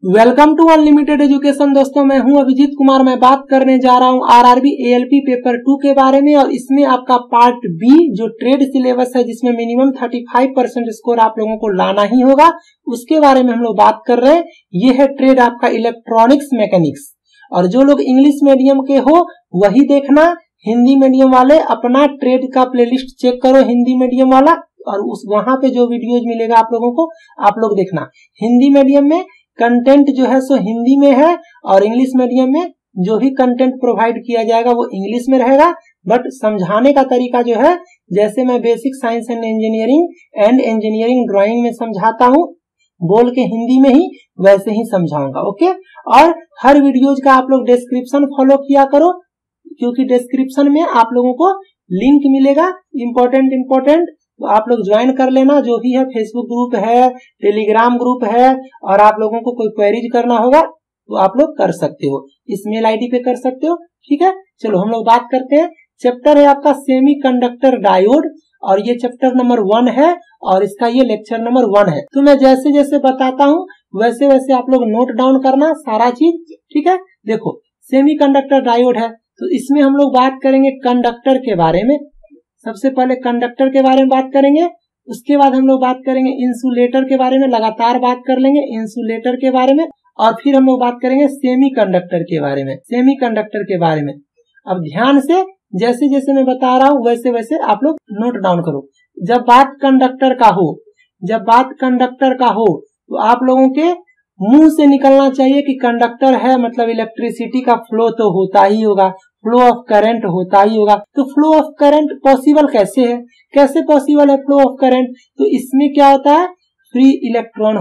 Welcome to unlimited education. दोस्तों मैं हूं अभिजीत कुमार। मैं बात करने जा रहा हूं आरआरबी एएलपी पेपर 2 के बारे में, और इसमें आपका पार्ट बी जो ट्रेड सिलेबस है, जिसमें मिनिमम 35% स्कोर आप लोगों को लाना ही होगा, उसके बारे में हम लोग बात कर रहे हैं। ये है ट्रेड आपका इलेक्ट्रॉनिक्स मैकेनिक्स। और जो लोग इंग्लिश मीडियम के हो वही देखना, हिंदी मीडियम वाले अपना ट्रेड का प्लेलिस्ट चेक करो हिंदी मीडियम वाला, और उस वहां पे जो वीडियोज मिलेगा आप लोगों को आप लोग देखना। हिंदी मीडियम में कंटेंट जो है सो हिंदी में है, और इंग्लिश मीडियम में जो भी कंटेंट प्रोवाइड किया जाएगा वो इंग्लिश में रहेगा, बट समझाने का तरीका जो है, जैसे मैं basic science and engineering drawing में समझाता हूँ बोल के हिंदी में ही, वैसे ही समझाऊंगा। ओके। और हर वीडियोज का आप लोग डिस्क्रिप्शन फॉलो किया करो, क्योंकि डिस्क्रिप्शन में आप लोगों को लिंक मिलेगा इम्पोर्टेंट, तो आप लोग ज्वाइन कर लेना। जो भी है, फेसबुक ग्रुप है, टेलीग्राम ग्रुप है, और आप लोगों को कोई क्वेरीज करना होगा तो आप लोग कर सकते हो, इस मेल आईडी पे कर सकते हो। ठीक है, चलो हम लोग बात करते हैं। चैप्टर है आपका सेमीकंडक्टर डायोड, और ये चैप्टर नंबर 1 है, और इसका ये लेक्चर नंबर 1 है। तो मैं जैसे जैसे बताता हूँ वैसे वैसे आप लोग नोट डाउन करना सारा चीज। ठीक है, देखो सेमीकंडक्टर डायोड है, तो इसमें हम लोग बात करेंगे कंडक्टर के बारे में। सबसे पहले कंडक्टर के बारे में बात करेंगे, उसके बाद हम लोग बात करेंगे इंसुलेटर के बारे में, लगातार बात कर लेंगे इंसुलेटर के बारे में, और फिर हम लोग बात करेंगे सेमीकंडक्टर के बारे में। अब ध्यान से जैसे जैसे मैं बता रहा हूँ वैसे वैसे आप लोग नोट डाउन करो। जब बात कंडक्टर का हो तो आप लोगों के मुंह से निकलना चाहिए कि कंडक्टर है मतलब इलेक्ट्रिसिटी का फ्लो तो होता ही होगा, फ्लो ऑफ करंट होता ही होगा। तो फ्लो ऑफ करंट पॉसिबल कैसे है, कैसे पॉसिबल है फ्लो ऑफ करंट? तो इसमें क्या होता है, फ्री इलेक्ट्रॉन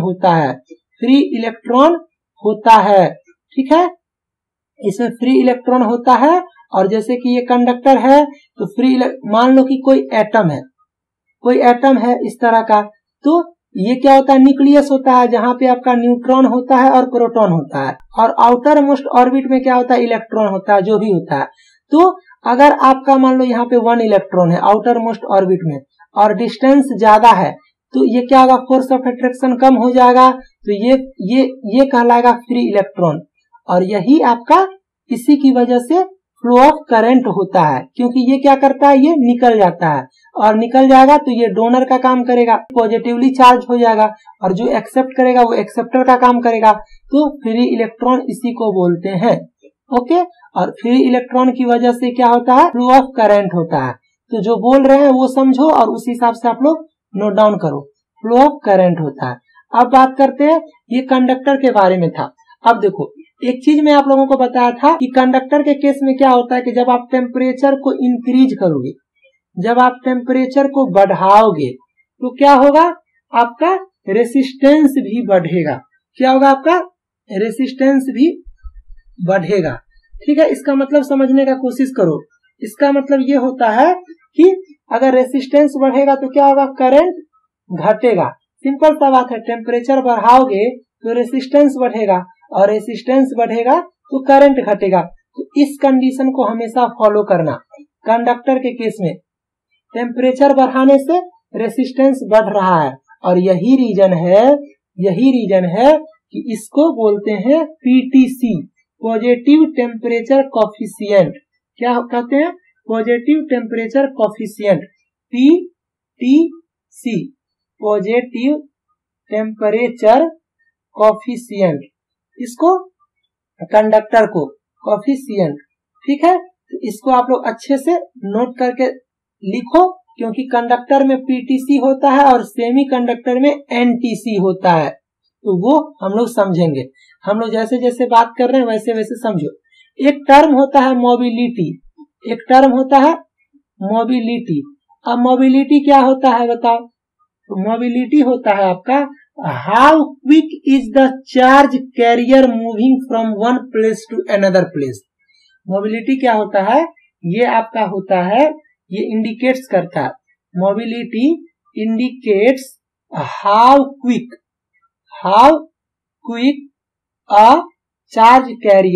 होता है। ठीक है, इसमें फ्री इलेक्ट्रॉन होता है। और जैसे कि ये कंडक्टर है तो मान लो कि कोई एटम है इस तरह का, तो ये क्या होता है, न्यूक्लियस होता है, जहां पे आपका न्यूट्रॉन होता है और प्रोटॉन होता है, और आउटर मोस्ट ऑर्बिट में क्या होता है, इलेक्ट्रॉन होता है, जो भी होता है। तो अगर आपका मान लो यहाँ पे 1 इलेक्ट्रॉन है आउटर मोस्ट ऑर्बिट में, और डिस्टेंस ज्यादा है, तो ये क्या होगा, फोर्स ऑफ अट्रैक्शन कम हो जाएगा, तो ये कहलाएगा फ्री इलेक्ट्रॉन। और यही आपका इसी की वजह से फ्लो ऑफ करंट होता है, क्योंकि ये क्या करता है, ये निकल जाता है, और निकल जाएगा तो ये डोनर का काम करेगा, पॉजिटिवली चार्ज हो जाएगा, और जो एक्सेप्ट करेगा वो एक्सेप्टर का काम करेगा। तो फ्री इलेक्ट्रॉन इसी को बोलते हैं। ओके, और फ्री इलेक्ट्रॉन की वजह से क्या होता है, फ्लो ऑफ करंट होता है। तो जो बोल रहे हैं वो समझो, और उस हिसाब से आप लोग नोट डाउन करो, फ्लो ऑफ करंट होता है। अब बात करते हैं, ये कंडक्टर के बारे में था। अब देखो, एक चीज मैं आप लोगों को बताया था कि कंडक्टर के केस में क्या होता है कि जब आप टेम्परेचर को इंक्रीज करोगे, जब आप टेम्परेचर को बढ़ाओगे, तो क्या होगा, आपका रेसिस्टेंस भी बढ़ेगा। क्या होगा, आपका रेसिस्टेंस भी बढ़ेगा। ठीक है, इसका मतलब समझने का कोशिश करो। इसका मतलब ये होता है कि अगर रेसिस्टेंस बढ़ेगा तो क्या होगा, करंट घटेगा। सिंपल सा बात है, टेम्परेचर बढ़ाओगे तो रेसिस्टेंस बढ़ेगा, और रेसिस्टेंस बढ़ेगा तो करंट घटेगा। तो इस कंडीशन को हमेशा फॉलो करना। कंडक्टर के केस में टेम्परेचर बढ़ाने से रेसिस्टेंस बढ़ रहा है, और यही रीजन है कि इसको बोलते हैं पीटीसी, पॉजिटिव टेम्परेचर कोफिशिएंट। क्या कहते हैं, positive temperature coefficient, PTC, positive temperature coefficient, इसको कंडक्टर को कोफिशिएंट। ठीक है, तो इसको आप लोग अच्छे से नोट करके लिखो, क्योंकि कंडक्टर में पीटीसी होता है और सेमी कंडक्टर में एनटीसी होता है। तो वो हम लोग समझेंगे, हम लोग जैसे जैसे बात कर रहे हैं वैसे वैसे समझो। एक टर्म होता है मोबिलिटी, अब मोबिलिटी क्या होता है बताओ? तो मोबिलिटी होता है आपका, how quick is the charge carrier moving from one place to another place. Mobility क्या होता है, ये आपका होता है, ये इंडिकेट्स करता है, mobility indicates how quick a charge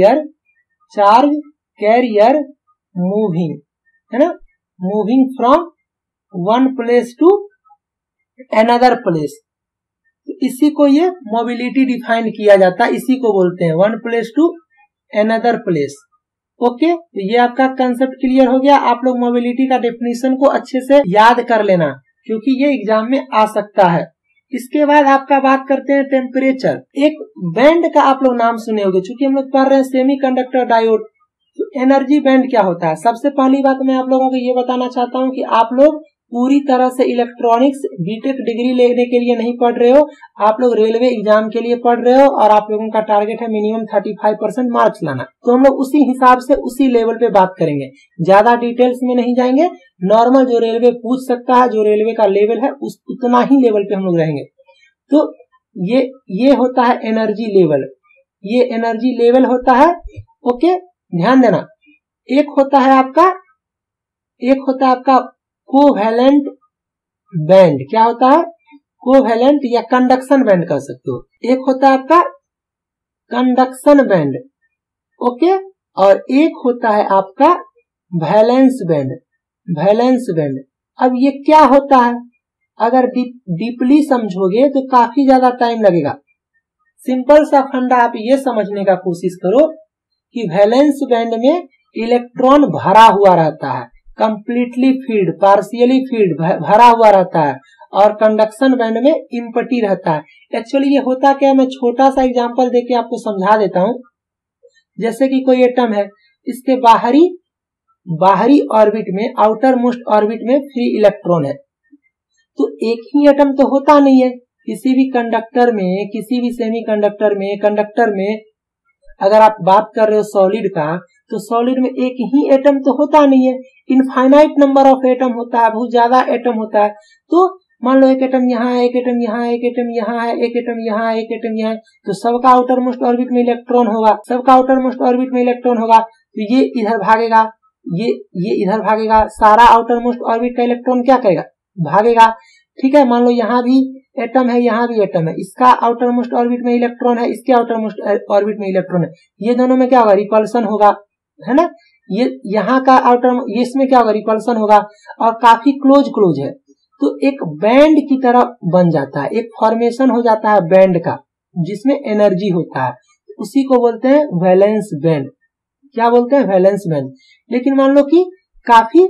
carrier moving, है ना, moving from one place to another place. इसी को ये मोबिलिटी डिफाइन किया जाता है, इसी को बोलते हैं one place to another place. Okay, तो ये आपका कंसेप्ट क्लियर हो गया। आप लोग मोबिलिटी का डेफिनेशन को अच्छे से याद कर लेना, क्योंकि ये एग्जाम में आ सकता है। इसके बाद आपका बात करते हैं टेम्परेचर। एक बैंड का आप लोग नाम सुने होंगे, चूंकि हम लोग पढ़ रहे हैं सेमीकंडक्टर डायोड। तो एनर्जी बैंड क्या होता है? सबसे पहली बात मैं आप लोगों को ये बताना चाहता हूँ कि आप लोग पूरी तरह से इलेक्ट्रॉनिक्स बीटेक डिग्री लेने के लिए नहीं पढ़ रहे हो, आप लोग रेलवे एग्जाम के लिए पढ़ रहे हो और आप लोगों का टारगेट है मिनिमम 35% मार्क्स लाना। तो हम लोग उसी हिसाब से उसी लेवल पे बात करेंगे, ज्यादा डिटेल्स में नहीं जाएंगे। नॉर्मल जो रेलवे पूछ सकता है, जो रेलवे का लेवल है उतना ही लेवल पे हम लोग रहेंगे। तो ये होता है एनर्जी लेवल, ये एनर्जी लेवल होता है। ओके, ध्यान देना। एक होता है आपका कोवैलेंट बैंड। क्या होता है? कोवैलेंट या कंडक्शन बैंड कह सकते हो। एक होता है आपका कंडक्शन बैंड, ओके, और एक होता है आपका वैलेंस बैंड। वैलेंस बैंड, अब ये क्या होता है? अगर डीपली समझोगे तो काफी ज्यादा टाइम लगेगा। सिंपल सा फंडा आप ये समझने का कोशिश करो कि वैलेंस बैंड में इलेक्ट्रॉन भरा हुआ रहता है, कंप्लीटली फील्ड, पार्शियली फील्ड, भरा हुआ रहता है, और कंडक्शन बैंड में इम्पटी रहता है। एक्चुअली ये होता क्या, मैं छोटा सा एग्जांपल देके आपको समझा देता हूं। जैसे कि कोई एटम है, इसके बाहरी ऑर्बिट में, आउटर मोस्ट ऑर्बिट में फ्री इलेक्ट्रॉन है। तो एक ही एटम तो होता नहीं है। किसी भी कंडक्टर में, किसी भी सेमीकंडक्टर में, कंडक्टर में अगर आप बात कर रहे हो सॉलिड का, तो सॉलिड में एक ही एटम तो होता नहीं है, इनफाइनाइट नंबर ऑफ एटम होता है, बहुत ज्यादा एटम होता है। तो मान लो एक एटम यहाँ है, एक एटम यहाँ है, एक एटम यहाँ है, एक एटम यहाँ है, एक एटम यहाँ है, तो सबका आउटर मोस्ट ऑर्बिट में इलेक्ट्रॉन होगा, सबका आउटर मोस्ट ऑर्बिट में इलेक्ट्रॉन होगा। तो ये इधर भागेगा, ये इधर भागेगा, सारा आउटर मोस्ट ऑर्बिट का इलेक्ट्रॉन क्या करेगा? भागेगा। ठीक है, मान लो यहाँ भी एटम है, यहाँ भी एटम है, इसका आउटर मोस्ट ऑर्बिट में इलेक्ट्रॉन है, इसके आउटर मोस्ट ऑर्बिट में इलेक्ट्रॉन है, ये दोनों में क्या होगा? रिपल्सन होगा, है ना। ये यहाँ का आउटर, ये इसमें क्या होगा? रिपल्सन होगा, और काफी क्लोज है। तो एक बैंड की तरह बन जाता है, एक फॉर्मेशन हो जाता है बैंड का, जिसमें एनर्जी होता है, उसी को बोलते हैं वैलेंस बैंड। क्या बोलते हैं? Valence band. लेकिन मान लो कि काफी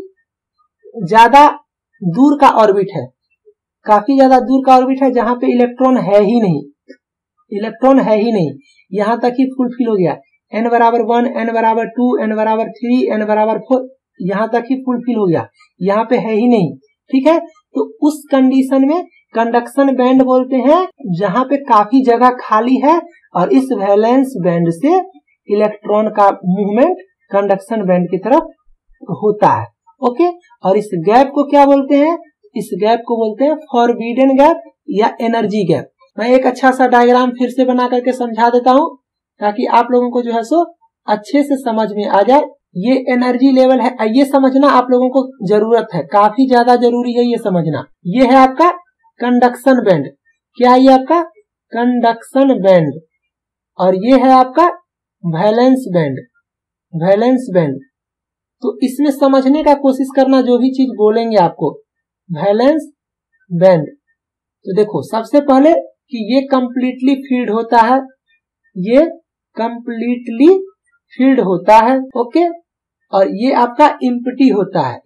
ज्यादा दूर का ऑर्बिट है, काफी ज्यादा दूर का ऑर्बिट है, जहां पे इलेक्ट्रॉन है ही नहीं, इलेक्ट्रॉन है ही नहीं, यहां तक ही फुलफिल हो गया, n बराबर 1, n बराबर 2, n बराबर 3, n बराबर 4, यहां तक ही फुलफिल हो गया, यहाँ पे है ही नहीं। ठीक है, तो उस कंडीशन में कंडक्शन बैंड बोलते हैं, जहां पे काफी जगह खाली है, और इस वैलेंस बैंड से इलेक्ट्रॉन का मूवमेंट कंडक्शन बैंड की तरफ होता है। ओके, और इस गैप को क्या बोलते हैं? इस गैप को बोलते हैं फॉरबिडन गैप या एनर्जी गैप। मैं एक अच्छा सा डायग्राम फिर से बना करके समझा देता हूं, ताकि आप लोगों को जो है सो अच्छे से समझ में आ जाए। ये एनर्जी लेवल है, ये समझना आप लोगों को जरूरत है, काफी ज्यादा जरूरी है ये समझना। ये है आपका कंडक्शन बैंड। क्या है ये आपका? Conduction band. और ये है आपका वैलेंस बैंड। वैलेंस बैंड, तो इसमें समझने का कोशिश करना, जो भी चीज बोलेंगे आपको। वैलेंस बैंड, तो देखो सबसे पहले कि ये कंप्लीटली फील्ड होता है, ये कंप्लीटली फील्ड होता है, ओके, और ये आपका इम्पटी होता है,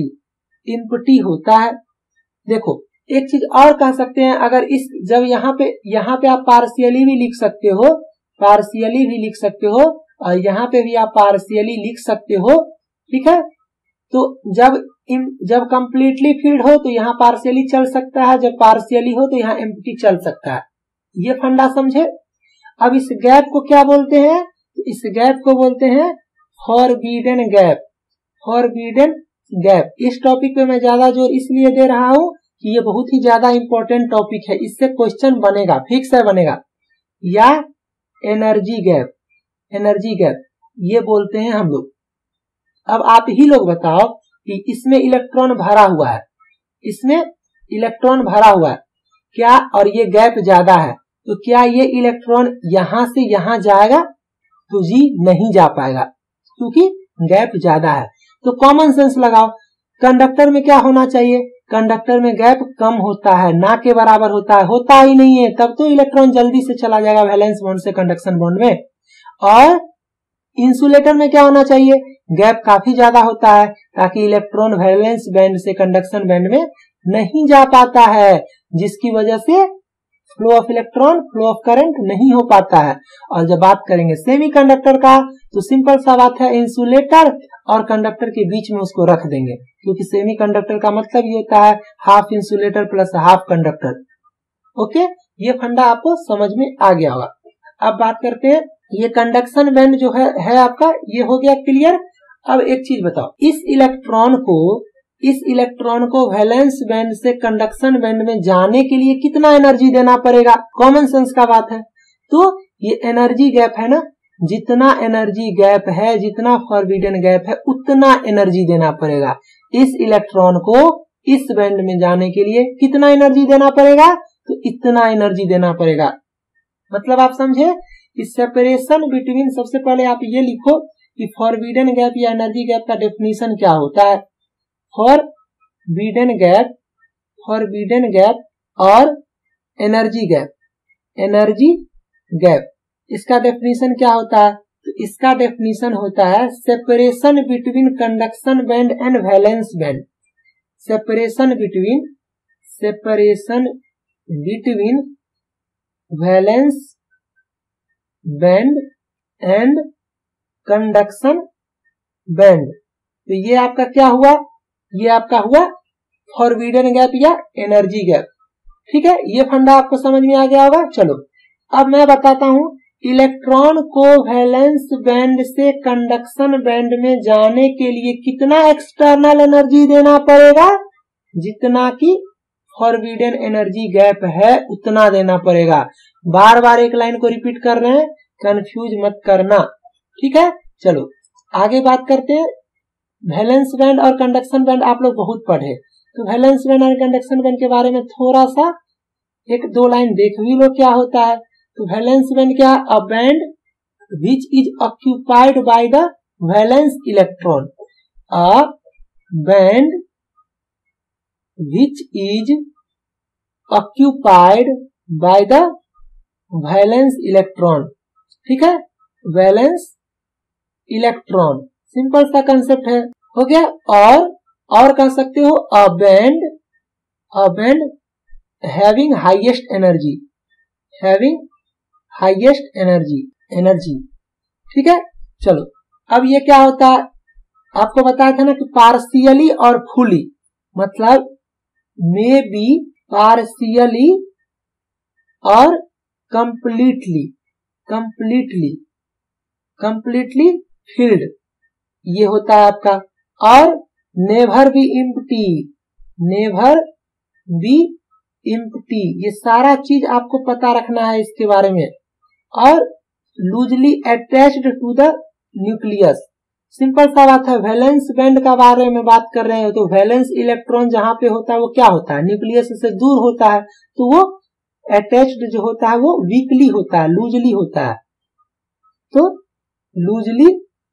इम्पटी होता है। देखो एक चीज और कह सकते हैं, अगर इस जब यहाँ पे आप पार्शियली भी लिख सकते हो, पार्शियली भी लिख सकते हो, और यहाँ पे भी आप पार्शियली लिख सकते हो। ठीक है, तो जब कंप्लीटली फील्ड हो तो यहाँ पार्शियली चल सकता है, जब पार्शियली हो तो यहाँ एम्प्टी चल सकता है। ये फंडा समझे। अब इस गैप को क्या बोलते हैं? इस गैप को बोलते हैं फॉरबिडन गैप। फॉरबिडन गैप, इस टॉपिक पे मैं ज्यादा जोर इसलिए दे रहा हूं कि ये बहुत ही ज्यादा इंपॉर्टेंट टॉपिक है, इससे क्वेश्चन बनेगा, फिक्स है बनेगा। या एनर्जी गैप, एनर्जी गैप ये बोलते हैं हम लोग। अब आप ही लोग बताओ कि इसमें इलेक्ट्रॉन भरा हुआ है, इसमें इलेक्ट्रॉन भरा हुआ है क्या, और ये गैप ज्यादा है, तो क्या ये इलेक्ट्रॉन यहां से यहां जाएगा? तो जी नहीं जा पाएगा, क्योंकि गैप ज्यादा है। तो कॉमन सेंस लगाओ, कंडक्टर में क्या होना चाहिए? कंडक्टर में गैप कम होता है, ना के बराबर होता ही नहीं है, तब तो इलेक्ट्रॉन जल्दी से चला जाएगा वैलेंस बॉन्ड से कंडक्शन बॉन्ड में। और इंसुलेटर में क्या होना चाहिए, गैप काफी ज्यादा होता है ताकि इलेक्ट्रॉन वैलेंस बैंड से कंडक्शन बैंड में नहीं जा पाता है, जिसकी वजह से flow of electron, flow of current नहीं हो पाता है। और जब बात करेंगे सेमीकंडक्टर का, तो सिंपल सा बात है, इंसुलेटर और कंडक्टर के बीच में उसको रख देंगे, क्योंकि सेमीकंडक्टर का मतलब ये होता है half insulator plus half conductor. Okay, ये फंडा आपको समझ में आ गया होगा। अब बात करते हैं, ये कंडक्शन बैंड जो है आपका, ये हो गया क्लियर। अब एक चीज बताओ, इस इलेक्ट्रॉन को वैलेंस बैंड से कंडक्शन बैंड में जाने के लिए कितना एनर्जी देना पड़ेगा, कॉमन सेंस का बात है। तो ये एनर्जी गैप है ना, जितना एनर्जी गैप है, जितना फॉरबिडन गैप है, उतना एनर्जी देना पड़ेगा। इस इलेक्ट्रॉन को इस बैंड में जाने के लिए कितना एनर्जी देना पड़ेगा, तो इतना एनर्जी देना पड़ेगा। मतलब आप समझे, इस सेपरेशन बिटवीन, सबसे पहले आप ये लिखो कि फॉरबिडन गैप या एनर्जी गैप का डेफिनेशन क्या होता है। फॉरबिडन गैप और एनर्जी गैप, इसका डेफिनेशन क्या होता है, तो इसका डेफिनेशन होता है separation between conduction band and valence band. Separation between valence band and conduction band. तो ये आपका क्या हुआ, ये आपका हुआ फॉरबिडन गैप या एनर्जी गैप। ठीक है, ये फंडा आपको समझ में आ गया होगा। चलो अब मैं बताता हूं, इलेक्ट्रॉन को वैलेंस बैंड से कंडक्शन बैंड में जाने के लिए कितना एक्सटर्नल एनर्जी देना पड़ेगा, जितना कि फॉरबिडन एनर्जी गैप है उतना देना पड़ेगा। बार बार एक लाइन को रिपीट कर रहे हैं, कंफ्यूज मत करना। ठीक है, चलो आगे बात करते हैं। वैलेंस बैंड और कंडक्शन बैंड आप लोग बहुत पढ़े, तो वैलेंस बैंड और कंडक्शन बैंड के बारे में थोड़ा सा एक दो लाइन देख भी लो क्या होता है। तो वैलेंस बैंड क्या, a band which is occupied by the valence electron. A band which is occupied by the valence electron. ठीक है, वैलेंस इलेक्ट्रॉन, सिंपल सा कंसेप्ट है, हो गया। और कह सकते हो a band having highest energy. ठीक है, चलो अब ये क्या होता है, आपको बताया था ना कि पार्शियली और फुली, मतलब मे बी पार्शियली और कंप्लीटली फील्ड, ये होता है आपका। और नेवर बी इम्प्टी, ये सारा चीज आपको पता रखना है इसके बारे में। और loosely attached to the nucleus, simple सा बात है। वैलेंस बैंड का बारे में बात कर रहे हैं, तो वैलेंस इलेक्ट्रॉन जहां पे होता है वो क्या होता है, न्यूक्लियस से दूर होता है, तो वो अटैच्ड जो होता है वो वीकली होता है, लूजली होता है। तो loosely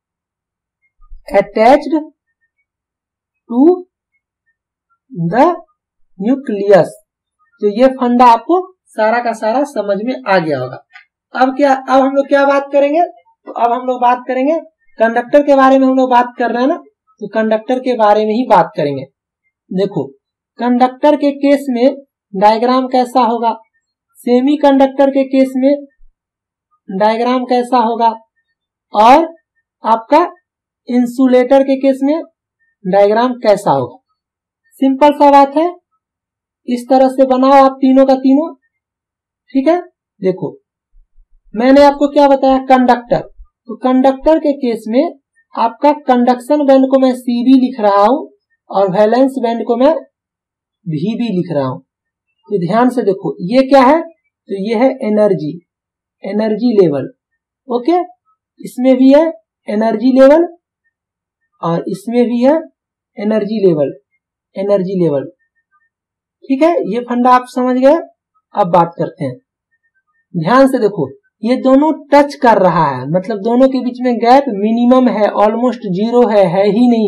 attached to the nucleus. तो ये फंडा आपको सारा का सारा समझ में आ गया होगा। अब हम लोग क्या बात करेंगे, तो अब हम लोग बात करेंगे कंडक्टर के बारे में। हम लोग बात कर रहे हैं ना, तो कंडक्टर के बारे में ही बात करेंगे। देखो कंडक्टर के केस में डायग्राम कैसा होगा, सेमी कंडक्टर के केस में डायग्राम कैसा होगा, और आपका इंसुलेटर के केस में डायग्राम कैसा होगा। सिंपल सा बात है, इस तरह से बनाओ आप तीनों का तीनों। ठीक है, देखो मैंने आपको क्या बताया, कंडक्टर। तो कंडक्टर के केस में आपका कंडक्शन बैंड को मैं CB लिख रहा हूं और वैलेंस बैंड को मैं VB लिख रहा हूं। तो ध्यान से देखो ये क्या है, तो ये है एनर्जी लेवल। ओके, इसमें भी है एनर्जी लेवल और इसमें भी है एनर्जी लेवल। ठीक है, ये फंडा आप समझ गए। अब बात करते हैं, ध्यान से देखो ये दोनों टच कर रहा है, मतलब दोनों के बीच में गैप मिनिमम है, ऑलमोस्ट जीरो है ही नहीं।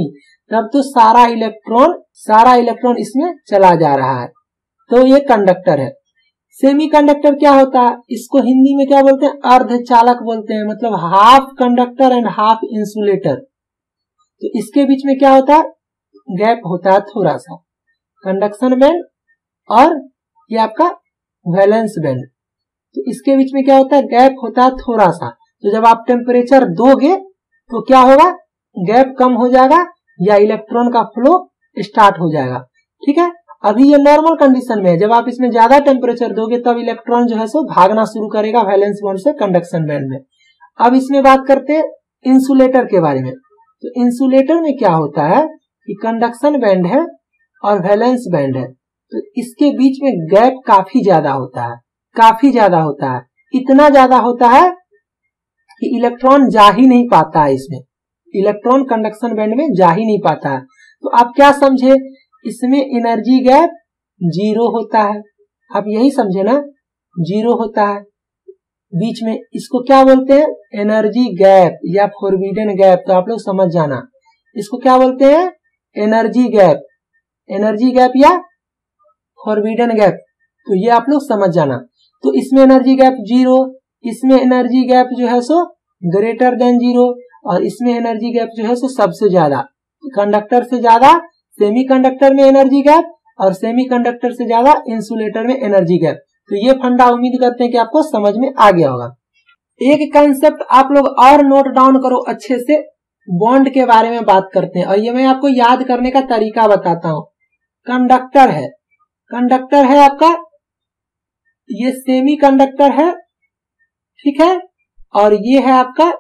तब तो सारा इलेक्ट्रॉन इसमें चला जा रहा है, तो ये कंडक्टर है। सेमीकंडक्टर क्या होता है, इसको हिंदी में क्या बोलते हैं, अर्धचालक बोलते हैं, मतलब half conductor and half insulator. तो इसके बीच में क्या होता है, गैप होता है थोड़ा सा, कंडक्शन बैंड और ये आपका वैलेंस बैंड। तो इसके बीच में क्या होता है, गैप होता है थोड़ा सा। तो जब आप टेम्परेचर दोगे तो क्या होगा, गैप कम हो जाएगा या इलेक्ट्रॉन का फ्लो स्टार्ट हो जाएगा। ठीक है, अभी ये नॉर्मल कंडीशन में है, जब आप इसमें ज्यादा टेम्परेचर दोगे तब इलेक्ट्रॉन जो है सो भागना शुरू करेगा वैलेंस बॉन्ड से कंडक्शन बैंड में। अब इसमें बात करते हैं इंसुलेटर के बारे में। तो इंसुलेटर में क्या होता है कि कंडक्शन बैंड है और वैलेंस बैंड है, तो इसके बीच में गैप काफी ज्यादा होता है, इतना ज्यादा होता है कि इलेक्ट्रॉन जा ही नहीं पाता है, इसमें इलेक्ट्रॉन कंडक्शन बैंड में जा ही नहीं पाता है। तो आप क्या समझे, इसमें एनर्जी गैप जीरो होता है, आप यही समझे ना, जीरो होता है बीच में। इसको क्या बोलते हैं, एनर्जी गैप या फॉरबिडन गैप। तो आप लोग समझ जाना, इसको क्या बोलते हैं, एनर्जी गैप या फॉरबिडन गैप। तो ये आप लोग समझ जाना। तो इसमें एनर्जी गैप जीरो, इसमें एनर्जी गैप जो है सो ग्रेटर देन जीरो, और इसमें एनर्जी गैप जो है सो सबसे ज्यादा, कंडक्टर से ज्यादा सेमीकंडक्टर में एनर्जी गैप और सेमीकंडक्टर से ज्यादा इंसुलेटर में एनर्जी गैप। तो ये फंडा उम्मीद करते हैं कि आपको समझ में आ गया होगा। एक कंसेप्ट आप लोग और नोट डाउन करो अच्छे से, बॉन्ड के बारे में बात करते हैं और ये मैं आपको याद करने का तरीका बताता हूं। कंडक्टर है आपका, ये सेमीकंडक्टर है, ठीक है, और ये है आपका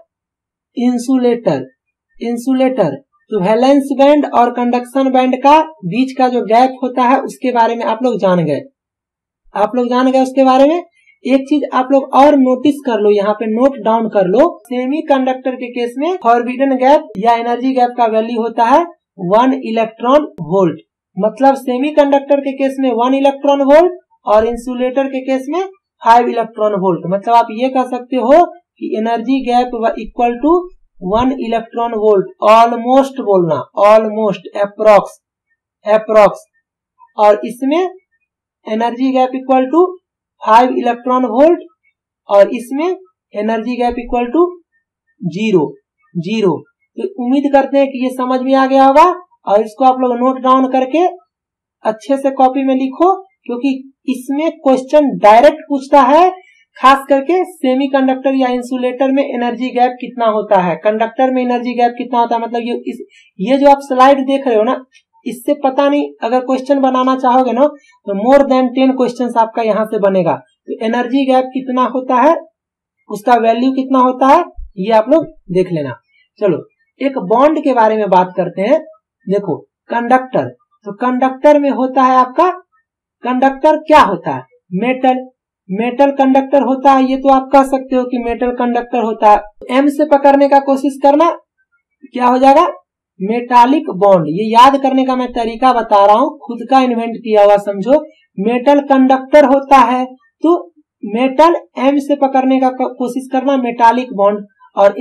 इंसुलेटर। तो वैलेंस बैंड और कंडक्शन बैंड का बीच का जो गैप होता है उसके बारे में आप लोग जान गए उसके बारे में। एक चीज आप लोग और नोटिस कर लो, यहाँ पे नोट डाउन कर लो, सेमीकंडक्टर के केस में फॉरबिडन गैप या एनर्जी गैप का वैल्यू होता है 1 इलेक्ट्रॉन वोल्ट। मतलब सेमीकंडक्टर के केस में 1 इलेक्ट्रॉन वोल्ट और इंसुलेटर के केस में 5 इलेक्ट्रॉन वोल्ट। मतलब आप ये कह सकते हो कि energy gap equal to 1 electron volt, almost बोलना, ऑलमोस्ट, अप्रोक्स। और इसमें energy gap equal to 5 electron volt और इसमें energy gap equal to zero. तो उम्मीद करते हैं कि ये समझ में आ गया होगा और इसको आप लोग नोट डाउन करके अच्छे से कॉपी में लिखो, क्योंकि इसमें क्वेश्चन डायरेक्ट पूछता है, खास करके सेमीकंडक्टर या इंसुलेटर में एनर्जी गैप कितना होता है, कंडक्टर में एनर्जी गैप कितना होता है। मतलब ये जो आप स्लाइड देख रहे हो ना, इससे पता नहीं, अगर क्वेश्चन बनाना चाहोगे ना तो मोर देन 10 क्वेश्चन आपका यहाँ से बनेगा। तो एनर्जी गैप कितना होता है, उसका वैल्यू कितना होता है, ये आप लोग देख लेना। चलो एक बॉन्ड के बारे में बात करते हैं। देखो कंडक्टर, तो कंडक्टर में होता है आपका, कंडक्टर क्या होता है, मेटल कंडक्टर होता है। ये तो आप कह सकते हो कि मेटल कंडक्टर होता है। एम से पकड़ने का कोशिश करना, क्या हो जाएगा, मेटालिक बॉन्ड। ये याद करने का मैं तरीका बता रहा हूं, खुद का इन्वेंट किया हुआ समझो। मेटल कंडक्टर होता है तो मेटल, एम से पकड़ने का कोशिश करना, मेटालिक बॉन्ड। और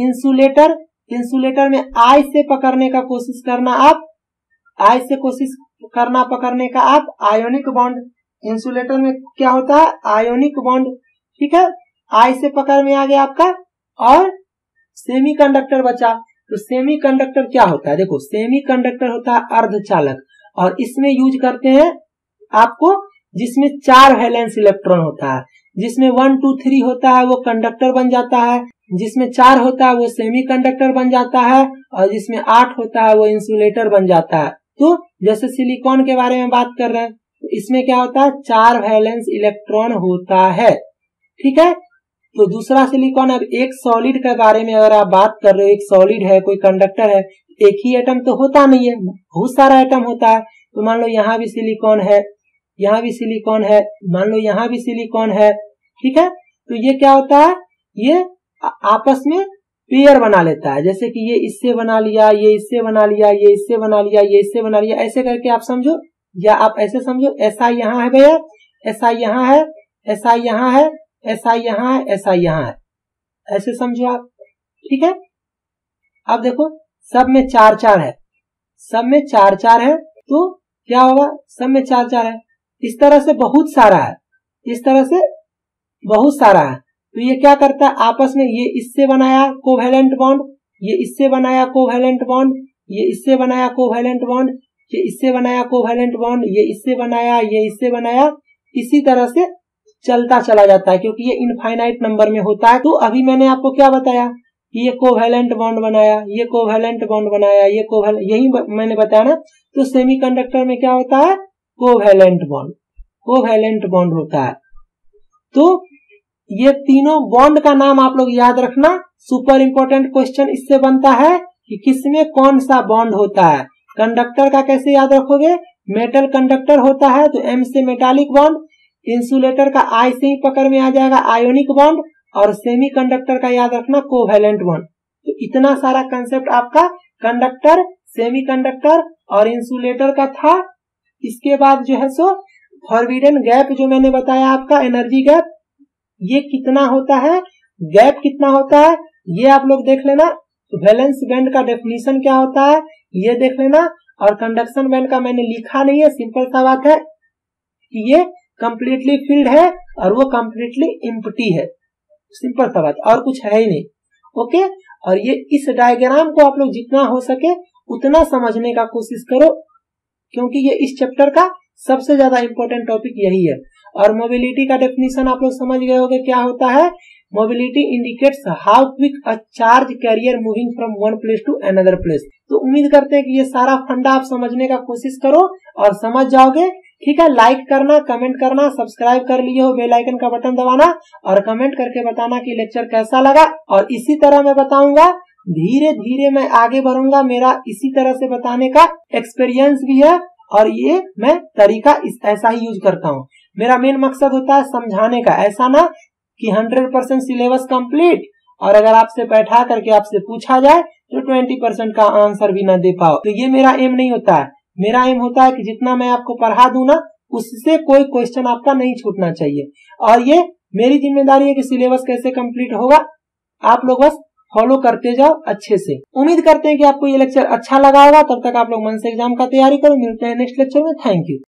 इंसुलेटर में आई से पकड़ने का कोशिश करना, आप आई से कोशिश करना पकड़ने का आप आयोनिक बॉन्ड। इंसुलेटर में क्या होता है, आयोनिक बॉन्ड, ठीक है। आई से पकड़ में आ गया आपका, और सेमीकंडक्टर बचा। तो सेमीकंडक्टर क्या होता है, देखो सेमीकंडक्टर होता है अर्धचालक, और इसमें यूज करते हैं आपको जिसमें 4 वैलेंस इलेक्ट्रॉन होता है। जिसमें 1 2 3 होता है वो कंडक्टर बन जाता है, जिसमें 4 होता है वो सेमीकंडक्टर बन जाता है, और जिसमें 8 होता है वो इंसुलेटर बन जाता है। तो जैसे सिलिकॉन के बारे में बात कर रहे हैं, तो इसमें क्या होता है, 4 वैलेंस इलेक्ट्रॉन होता है, ठीक है। तो दूसरा सिलिकॉन। अब एक सॉलिड के बारे में अगर आप बात कर रहे हो, एक सॉलिड है, कोई कंडक्टर है, एक ही एटम तो होता नहीं है, बहुत सारा एटम होता है। तो मान लो यहाँ भी सिलिकॉन है, यहाँ भी सिलिकॉन है, मान लो यहाँ भी सिलिकॉन है, ठीक है। तो ये क्या होता है, ये आपस में पेयर बना लेता है। जैसे कि ये इससे बना लिया, ये इससे बना लिया, ये इससे बना लिया, ये इससे बना लिया, ऐसे करके आप समझो, या आप ऐसे समझो, ऐसा यहाँ है भैया, ऐसा यहाँ है, ऐसा यहाँ है, ऐसा यहाँ है, ऐसा यहाँ है, ऐसे समझो आप, ठीक है। अब देखो सब में 4 4 है, सब में 4 4 है, तो क्या होगा, सब में 4 4 है। इस तरह से बहुत सारा है, इस तरह से बहुत सारा है। तो ये क्या करता है, आपस में ये इससे बनाया कोवैलेंट बॉन्ड, ये इससे बनाया कोवैलेंट बॉन्ड, ये इससे बनाया कोवैलेंट बॉन्ड, ये इससे बनाया कोवैलेंट बॉन्ड, ये इससे बनाया, ये इससे बनाया, इसी तरह से चलता चला जाता है, क्योंकि ये इनफाइनाइट नंबर में होता है। तो अभी मैंने आपको क्या बताया कि ये कोवैलेंट बॉन्ड बनाया, ये कोवैलेंट बॉन्ड बनाया, ये कोवैलेंट, यही मैंने बताया ना। तो सेमीकंडक्टर में क्या होता है, कोवैलेंट बॉन्ड, कोवैलेंट बॉन्ड होता है। तो ये तीनों बॉन्ड का नाम आप लोग याद रखना, सुपर इंपोर्टेंट क्वेश्चन इससे बनता है कि किसमें कौन सा बॉन्ड होता है। कंडक्टर का कैसे याद रखोगे, मेटल कंडक्टर होता है तो एम से मेटालिक बॉन्ड, इंसुलेटर का आई से ही पकड़ में आ जाएगा आयोनिक बॉन्ड, और सेमीकंडक्टर का याद रखना कोवैलेंट बॉन्ड। तो इतना सारा कंसेप्ट आपका कंडक्टर, सेमीकंडक्टर और इंसुलेटर का था। इसके बाद जो है सो फॉरबिडन गैप जो मैंने बताया आपका एनर्जी गैप, ये कितना होता है, गैप कितना होता है, ये आप लोग देख लेना। वैलेंस बैंड का डेफिनेशन क्या होता है ये देख लेना, और कंडक्शन बैंड का मैंने लिखा नहीं है, सिंपल सा बात है कि ये कंप्लीटली फिल्ड है और वो कंप्लीटली एम्प्टी है, सिंपल सा बात, और कुछ है ही नहीं। ओके, और ये इस डायग्राम को आप लोग जितना हो सके उतना समझने का कोशिश करो, क्योंकि ये इस चैप्टर का सबसे ज्यादा इंपॉर्टेंट टॉपिक यही है। और मोबिलिटी का डेफिनेशन आप लोग समझ गए होंगे क्या होता है। Mobility indicates how quick a charge carrier moving from one place to another place. तो उम्मीद करते हैं कि ये सारा फंडा आप समझने का कोशिश करो और समझ जाओगे। ठीक है, लाइक करना, कमेंट करना, सब्सक्राइब कर लिए हो, बेल आइकन का बटन दबाना और कमेंट करके बताना कि लेक्चर कैसा लगा। और इसी तरह मैं बताऊंगा, धीरे धीरे मैं आगे बढ़ूंगा, मेरा इसी तरह से बताने का एक्सपीरियंस भी है और ये मैं तरीका ऐसा ही यूज करता हूँ। मेरा मेन मकसद होता है समझाने का, ऐसा ना कि 100% सिलेबस कंप्लीट और अगर आपसे बैठा करके आपसे पूछा जाए तो 20% का आंसर भी ना दे पाओ। तो ये मेरा एम नहीं होता है। मेरा एम होता है कि जितना मैं आपको पढ़ा दूं ना, उससे कोई क्वेश्चन आपका नहीं छूटना चाहिए। और ये मेरी जिम्मेदारी है कि सिलेबस कैसे कंप्लीट होगा, आप लोग बस फॉलो करते जाओ अच्छे से। उम्मीद करते हैं कि आपको ये लेक्चर अच्छा लगा होगा। तब तक आप लोग मन से एग्जाम का तैयारी करो। मिलते हैं नेक्स्ट लेक्चर में। Thank you.